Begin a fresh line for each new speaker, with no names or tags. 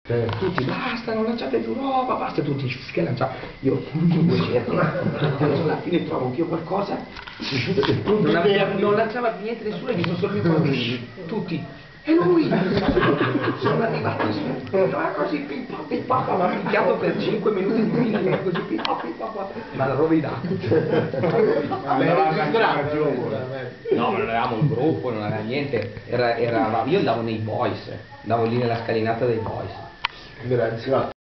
Tutti basta, non lanciate più roba, basta, tutti che lanciamo. Io due cerchi, alla fine trovo anch'io qualcosa, non lanciava niente nessuno, hai visto solo i bambini, tutti. E lui! Sono arrivato così, pippa, ma ha picchiato per 5 minuti di fila, così pippa, ma l'ha rovinato. No, ma non avevamo un gruppo, non aveva niente, io andavo nei boys, andavo lì nella scalinata dei boys.
Grazie.